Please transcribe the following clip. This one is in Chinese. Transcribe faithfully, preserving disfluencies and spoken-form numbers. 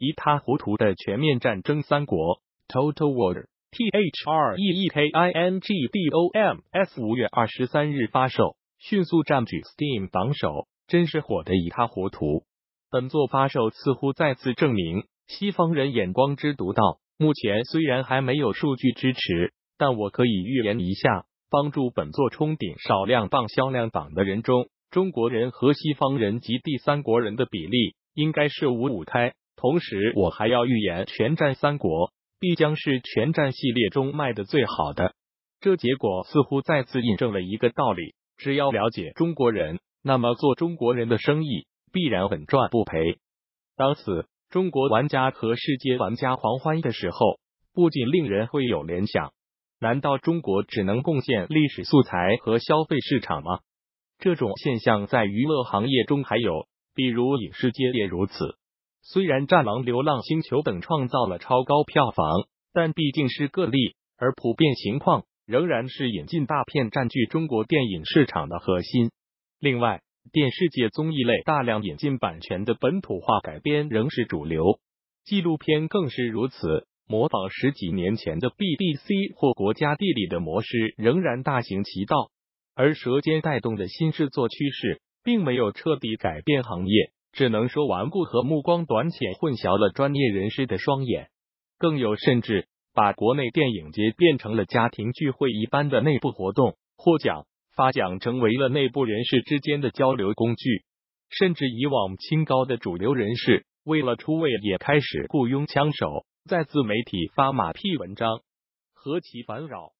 一塌糊涂的全面战争三国 Total War T H R E E K I N G D O M S 五月二十三日发售，迅速占据 Steam 榜首，真是火得一塌糊涂。本作发售似乎再次证明西方人眼光之独到，目前虽然还没有数据支持，但我可以预言一下，帮助本作冲顶少量榜销量榜的人中，中国人和西方人及第三国人的比例应该是五五开。同时我还要预言全战三国必将是全战系列中卖的最好的。这结果似乎再次印证了一个道理，只要了解中国人，那么做中国人的生意必然稳赚不赔。当此中国玩家和世界玩家狂欢的时候，不仅令人会有联想，难道中国只能贡献历史素材和消费市场吗？这种现象在娱乐行业中还有，比如影视界也如此。虽然战狼、流浪星球等创造了超高票房，但毕竟是个例，而普遍情况仍然是引进大片占据中国电影市场的核心。另外，电视界综艺类大量引进版权的本土化改编仍是主流，纪录片更是如此，模仿十几年前的 B B C 或国家地理的模式仍然大行其道。而舌尖带动的新制作趋势并没有彻底改变行业，只能说顽固和目光短浅混淆了专业人士的双眼，更有甚至把国内电影节变成了家庭聚会一般的内部活动，获奖发奖成为了内部人士之间的交流工具，甚至以往清高的主流人士为了出位也开始雇佣枪手，在自媒体发马屁文章，何其烦扰。